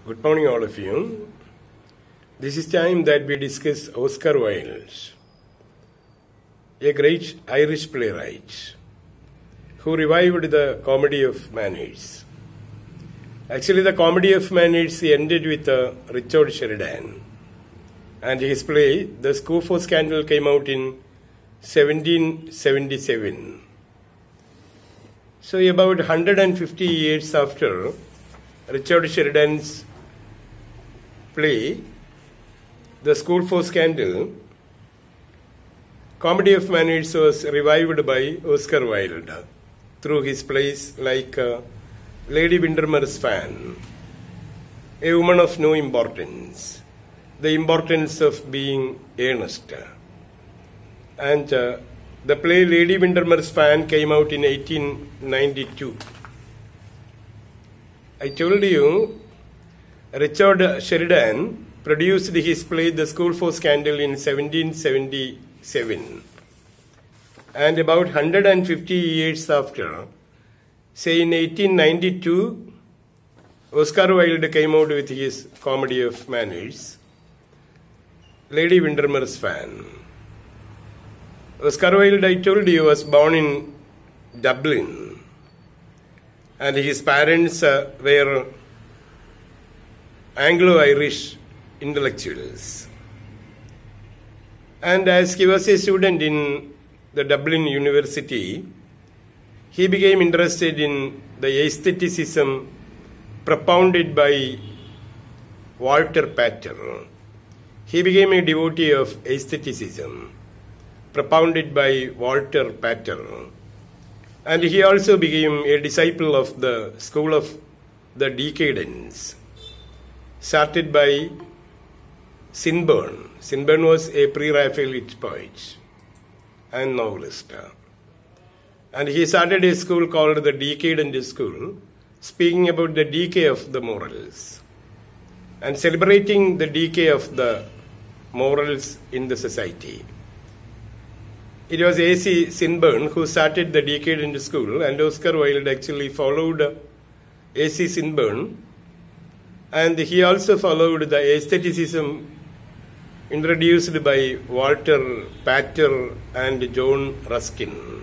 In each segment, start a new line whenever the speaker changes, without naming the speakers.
Good morning, all of you. This is time that we discuss Oscar Wilde, a great Irish playwright who revived the comedy of manners. Actually, the comedy of manners ended with Richard Sheridan, and his play, The Scufo Scandal, came out in 1777. So about 150 years after Richard Sheridan's play, The Scufo Scandal, comedy of manners was revived by Oscar Wilde through his plays like Lady Windermere's Fan, A Woman of No Importance, The Importance of Being Earnest. And the play Lady Windermere's Fan came out in 1892. I told you Richard Sheridan produced his play The Scufo Scandal in 1777. And about 150 years after, say in 1892, Oscar Wilde came out with his comedy of manners, Lady Windermere's Fan. Oscar Wilde, I told you, was born in Dublin, and his parents were Anglo-Irish intellectuals. And as he was a student in the Dublin University, he became interested in the aestheticism propounded by Walter Pater. He became a devotee of aestheticism propounded by Walter Pater. And he also became a disciple of the school of the Decadence, started by Swinburne. Swinburne was a pre-Raphaelite poet and novelist. And he started a school called the Decadent School, speaking about the decay of the morals and celebrating the decay of the morals in the society. It was A.C. Swinburne who started the Decadent School, and Oscar Wilde actually followed A.C. Swinburne, and he also followed the aestheticism introduced by Walter Pater and John Ruskin.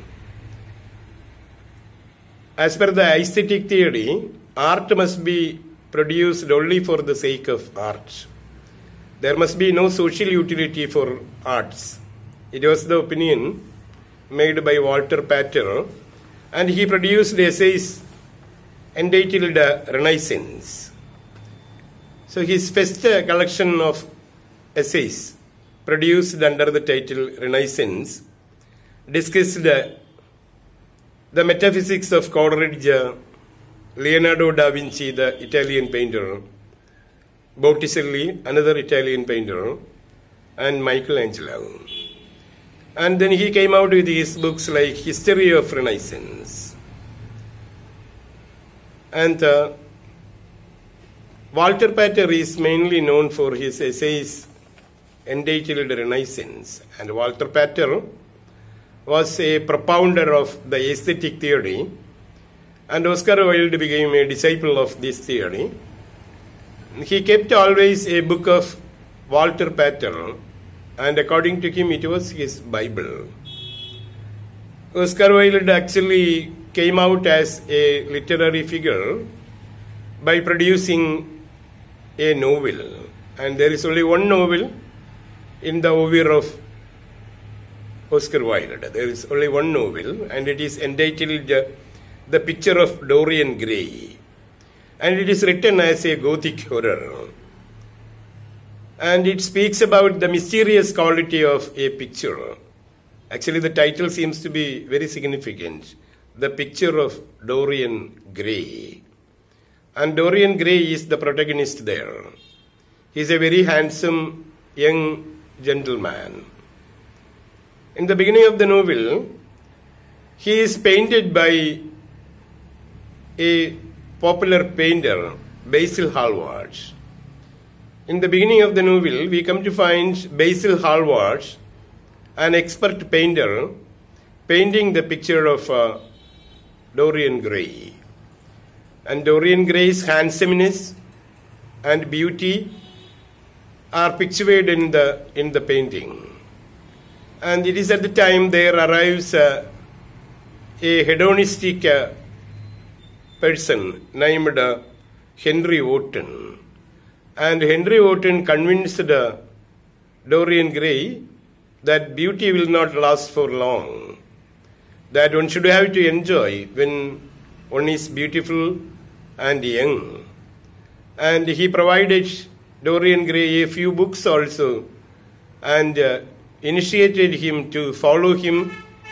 As per the aesthetic theory, art must be produced only for the sake of art. There must be no social utility for arts. It was the opinion made by Walter Pater, and he produced essays entitled Renaissance. So his first collection of essays, produced under the title Renaissance, discussed the metaphysics of Coleridge, Leonardo da Vinci, the Italian painter, Botticelli, another Italian painter, and Michelangelo. And then he came out with his books like History of Renaissance. And Walter Pater is mainly known for his essays entitled Renaissance. And Walter Pater was a propounder of the aesthetic theory, and Oscar Wilde became a disciple of this theory. He kept always a book of Walter Pater, and according to him it was his Bible. Oscar Wilde actually came out as a literary figure by producing a novel, and there is only one novel in the oeuvre of Oscar Wilde. There is only one novel, and it is entitled The Picture of Dorian Gray, and it is written as a Gothic horror. And it speaks about the mysterious quality of a picture. Actually, the title seems to be very significant. The Picture of Dorian Gray. And Dorian Gray is the protagonist there. He is a very handsome young gentleman. In the beginning of the novel, he is painted by a popular painter, Basil Hallward. In the beginning of the novel, we come to find Basil Hallward, an expert painter, painting the picture of Dorian Gray. And Dorian Gray's handsomeness and beauty are pictured in the painting. And it is at the time there arrives a hedonistic person named Henry Wotton. And Henry Wotton convinced Dorian Gray that beauty will not last for long, that one should have to enjoy when one is beautiful and young. And he provided Dorian Gray a few books also, and initiated him to follow him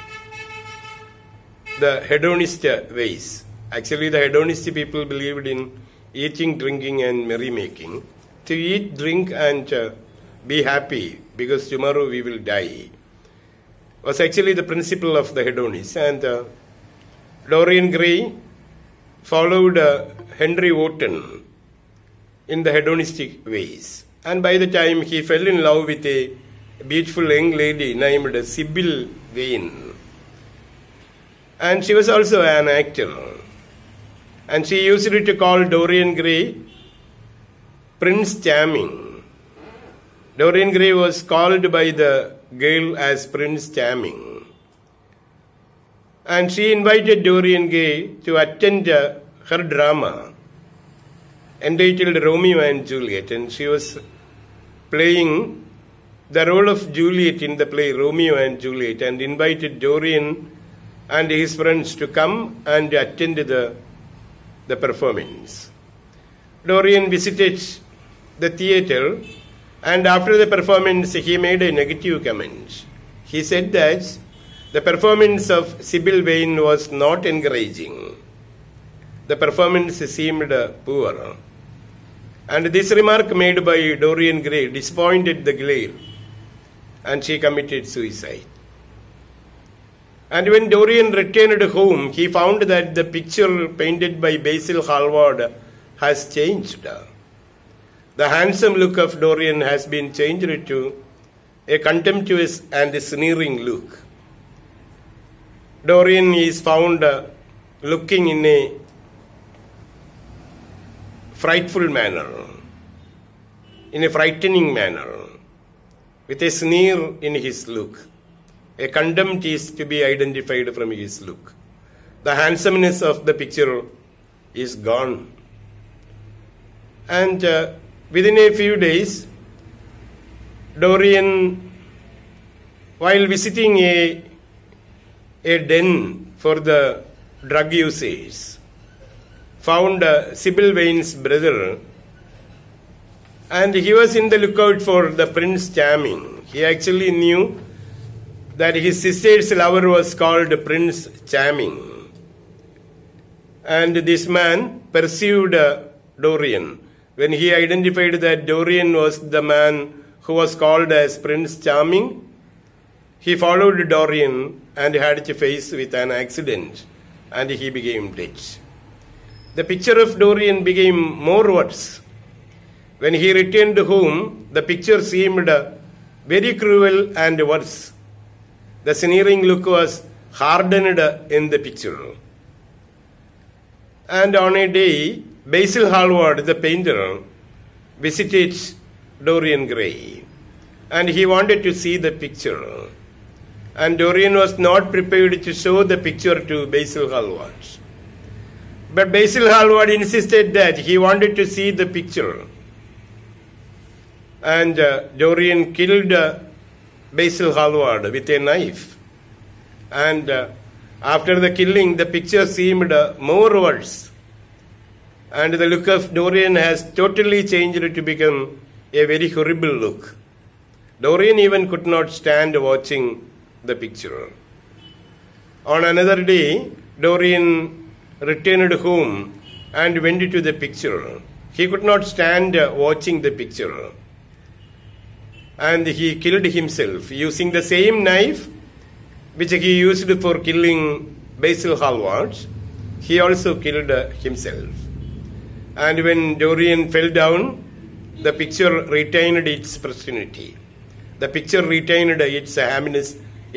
the hedonist ways. Actually, the hedonist people believed in eating, drinking, and merrymaking. To eat, drink, and be happy, because tomorrow we will die, was actually the principle of the hedonists. And Dorian Gray followed Henry Wotton in the hedonistic ways. And by the time he fell in love with a beautiful young lady named Sybil Vane. And she was also an actor. And she used to call Dorian Gray Prince Charming. Dorian Gray was called by the girl as Prince Charming. And she invited Dorian Gray to attend her drama entitled Romeo and Juliet. And she was playing the role of Juliet in the play Romeo and Juliet, and invited Dorian and his friends to come and attend the performance. Dorian visited the theater, and after the performance he made a negative comment. He said that the performance of Sybil Vane was not encouraging. The performance seemed poor. And this remark made by Dorian Gray disappointed the girl, and she committed suicide. And when Dorian returned home, he found that the picture painted by Basil Hallward has changed. The handsome look of Dorian has been changed to a contemptuous and sneering look. Dorian is found looking in a frightful manner, in a frightening manner, with a sneer in his look. A contempt is to be identified from his look. The handsomeness of the picture is gone. And within a few days, Dorian, while visiting a den for the drug users, found Sybil Vane's brother, and he was in the lookout for the Prince Charming. He actually knew that his sister's lover was called Prince Charming. And this man pursued Dorian. When he identified that Dorian was the man who was called as Prince Charming, he followed Dorian and had to face with an accident, and he became dead. The picture of Dorian became more worse. When he returned home, the picture seemed very cruel and worse. The sneering look was hardened in the picture. And on a day, Basil Hallward, the painter, visited Dorian Gray, and he wanted to see the picture. And Dorian was not prepared to show the picture to Basil Hallward. But Basil Hallward insisted that he wanted to see the picture. And Dorian killed Basil Hallward with a knife. And after the killing, the picture seemed more worse. And the look of Dorian has totally changed to become a very horrible look. Dorian even could not stand watching the picture. On another day, Dorian returned home and went to the picture. He could not stand watching the picture. And he killed himself using the same knife which he used for killing Basil Hallward. He also killed himself. And when Dorian fell down, the picture retained its pristine. The picture retained its handsomeness,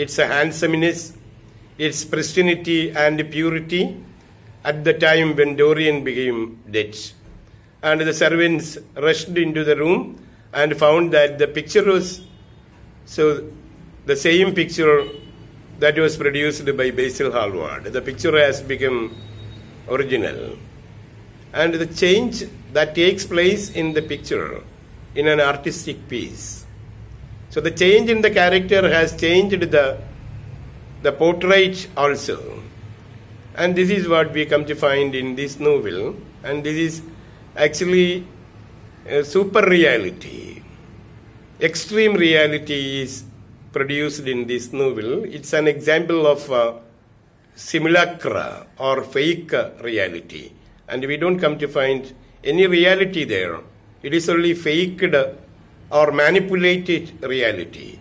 its pristinity and purity at the time when Dorian became dead. and the servants rushed into the room and found that the picture was the same picture that was produced by Basil Hallward. The picture has become original. And the change that takes place in the picture in an artistic piece. So the change in the character has changed the portrait also. And this is what we come to find in this novel. And this is actually a super reality. Extreme reality is produced in this novel. It's an example of simulacra or fake reality. And we don't come to find any reality there. It is only faked or manipulated reality.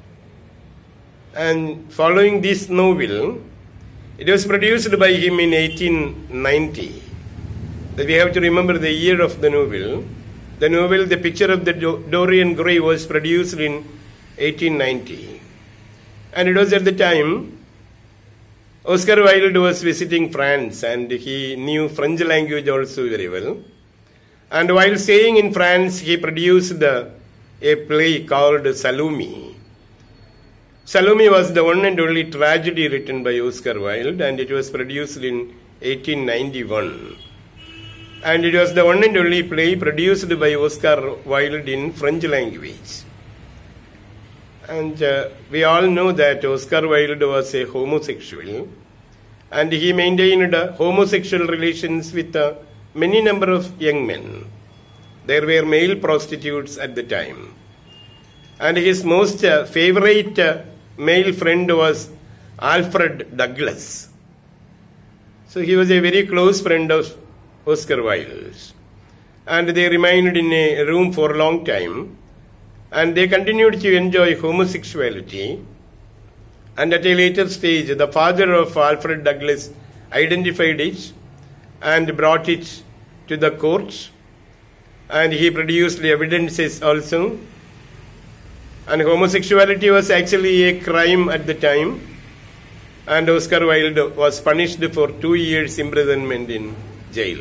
And following this novel, it was produced by him in 1890. We have to remember the year of the novel. The novel, The Picture of Dorian Gray, was produced in 1890. And it was at the time Oscar Wilde was visiting France, and he knew French language also very well. And while staying in France, he produced a play called Salome. Salome was the one and only tragedy written by Oscar Wilde, and it was produced in 1891. And it was the one and only play produced by Oscar Wilde in French language. And we all know that Oscar Wilde was a homosexual, and he maintained homosexual relations with many number of young men. There were male prostitutes at the time. And his most favorite male friend was Alfred Douglas. So he was a very close friend of Oscar Wilde. And they remained in a room for a long time. And they continued to enjoy homosexuality. And at a later stage, the father of Alfred Douglas identified it and brought it to the court. And he produced evidences also. And homosexuality was actually a crime at the time. And Oscar Wilde was punished for 2 years imprisonment in jail.